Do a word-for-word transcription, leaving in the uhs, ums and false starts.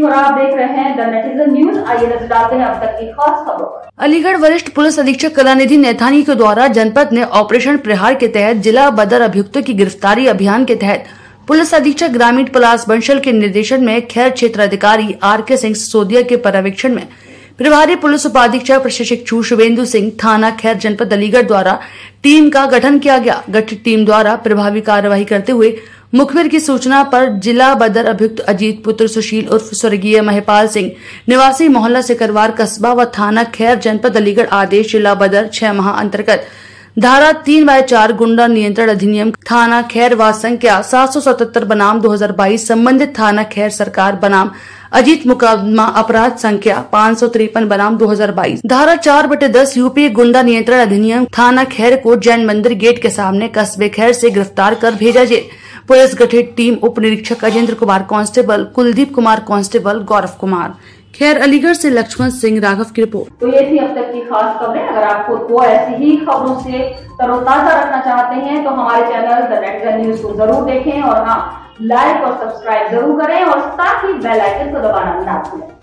सिंह और आप देख रहे हैं द नेटिजन न्यूज। आइए नजर डालते हैं अब तक की खास खबरों पर। अलीगढ़ वरिष्ठ पुलिस अधीक्षक कलानिधि नैथानी के द्वारा जनपद में ऑपरेशन प्रहार के तहत जिला बदर अभियुक्तों की गिरफ्तारी अभियान के तहत पुलिस अधीक्षक ग्रामीण पलाश बंसल के निर्देशन में खैर क्षेत्र अधिकारी आर के सिंह सिसोदिया के पर्यवेक्षण में प्रभारी पुलिस उपाधीक्षक प्रशिक्षक शुभेंदु सिंह थाना खैर जनपद अलीगढ़ द्वारा टीम का गठन किया गया। गठित टीम द्वारा प्रभावी कार्यवाही करते हुए मुखबिर की सूचना पर जिला बदर अभियुक्त अजीत पुत्र सुशील उर्फ स्वर्गीय महिपाल सिंह निवासी मोहल्ला सिकरवार कस्बा व थाना खैर जनपद अलीगढ़ आदेश जिला बदर छह माह अंतर्गत धारा तीन बाय चार गुंडा नियंत्रण अधिनियम थाना खैर व संख्या सात सौ सतहत्तर बनाम दो हजार बाईस संबंधित थाना खैर सरकार बनाम अजीत मुकदमा अपराध संख्या पाँच सौ तिरपन बनाम दो हजार बाईस धारा चार बटे दस यूपी गुंडा नियंत्रण अधिनियम थाना खैर को जैन मंदिर गेट के सामने कस्बे खैर से गिरफ्तार कर भेजा जाए। पुलिस गठित टीम उप निरीक्षक अजेंद्र कुमार कांस्टेबल, कुलदीप कुमार कांस्टेबल, गौरव कुमार खैर अलीगढ़ से लक्ष्मण सिंह राघव की रिपोर्ट। तो ये थी अब तक की खास खबरें। अगर आप खुद को ऐसी ही खबरों से तरोताजा रखना चाहते हैं तो हमारे चैनल द नेटिजन न्यूज को जरूर देखें और हाँ, लाइक और सब्सक्राइब जरूर करें और साथ ही बेल आइकन को दबाना ना भूलें।